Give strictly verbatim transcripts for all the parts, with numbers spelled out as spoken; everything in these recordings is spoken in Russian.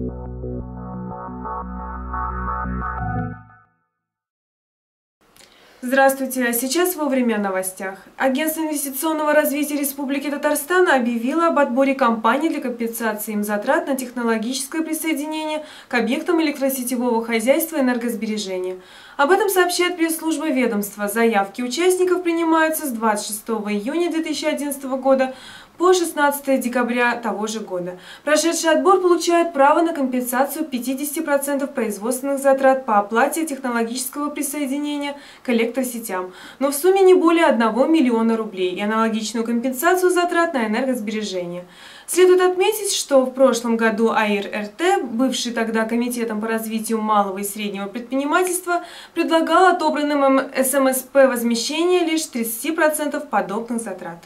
Здравствуйте, а сейчас вовремя о новостях. Агентство инвестиционного развития Республики Татарстан объявило об отборе компаний для компенсации им затрат на технологическое присоединение к объектам электросетевого хозяйства и энергосбережения. Об этом сообщает пресс-служба ведомства. Заявки участников принимаются с двадцать шестого июня две тысячи одиннадцатого года по шестнадцатое декабря того же года. Прошедший отбор получает право на компенсацию пятидесяти процентов производственных затрат по оплате технологического присоединения к электросетям, но в сумме не более одного миллиона рублей и аналогичную компенсацию затрат на энергосбережение. Следует отметить, что в прошлом году АИР-РТ, бывший тогда Комитетом по развитию малого и среднего предпринимательства, предлагал отобранным СМСП возмещение лишь тридцати процентов подобных затрат.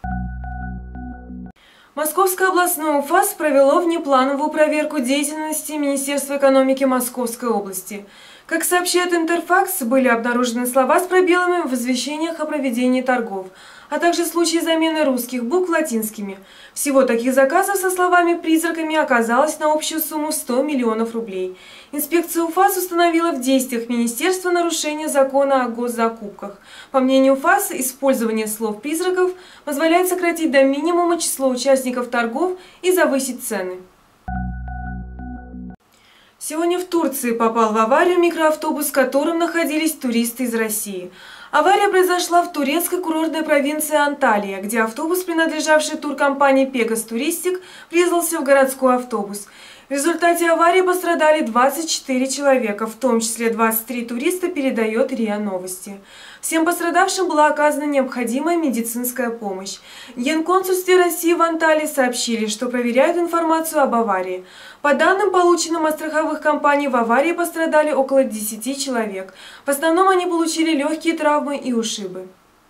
Московское областное УФАС провело внеплановую проверку деятельности Министерства экономики Московской области. Как сообщает Интерфакс, были обнаружены слова с пробелами в извещениях о проведении торгов, а также случаи замены русских букв латинскими. Всего таких заказов со словами-призраками оказалось на общую сумму сто миллионов рублей. Инспекция УФАС установила в действиях министерства нарушение закона о госзакупках. По мнению УФАС, использование слов-призраков позволяет сократить до минимума число участников торгов и завысить цены. Сегодня в Турции попал в аварию микроавтобус, в котором находились туристы из России. Авария произошла в турецкой курортной провинции Анталия, где автобус, принадлежавший туркомпании «Пегас Туристик», врезался в городской автобус. В результате аварии пострадали двадцать четыре человека, в том числе двадцать три туриста, передает РИА Новости. Всем пострадавшим была оказана необходимая медицинская помощь. В Генконсульстве России в Анталии сообщили, что проверяют информацию об аварии. По данным, полученным от страховых компаний, в аварии пострадали около десяти человек. В основном они получили легкие травмы и ушибы.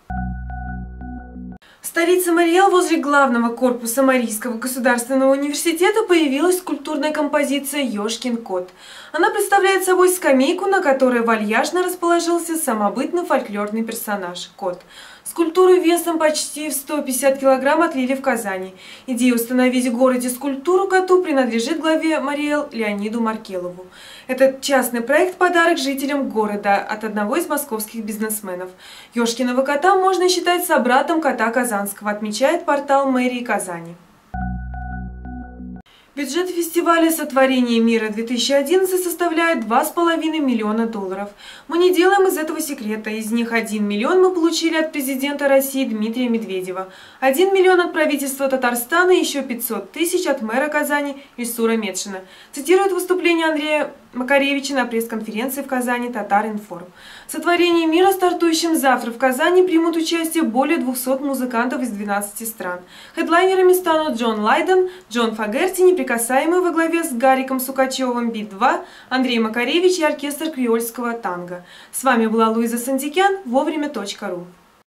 В столице Мариэл возле главного корпуса Марийского государственного университета появилась скульптурная композиция «Ёшкин кот». Она представляет собой скамейку, на которой вальяжно расположился самобытный фольклорный персонаж – кот. Скульптуру весом почти в сто пятьдесят килограмм отлили в Казани. Идея установить в городе скульптуру коту принадлежит главе Мариэл Леониду Маркелову. Этот частный проект – подарок жителям города от одного из московских бизнесменов. Ёшкиного кота можно считать собратом кота казанского, отмечает портал мэрии Казани. Бюджет фестиваля «Сотворение мира-две тысячи одиннадцать» составляет два с половиной миллиона долларов. Мы не делаем из этого секрета. Из них один миллион мы получили от президента России Дмитрия Медведева, один миллион от правительства Татарстана и еще пятьсот тысяч от мэра Казани Ильсура Метшина, цитирует выступление Андрея Макаревича на пресс-конференции в Казани «Татар-Информ». В «Сотворении мира», стартующем завтра в Казани, примут участие более двухсот музыкантов из двенадцати стран. Хедлайнерами станут Джон Лайден, Джон Фагерти, «Неприкасаемый» во главе с Гариком Сукачевым, Би два, Андрей Макаревич и оркестр креольского танго. С вами была Луиза Сантикян, вовремя точка ру.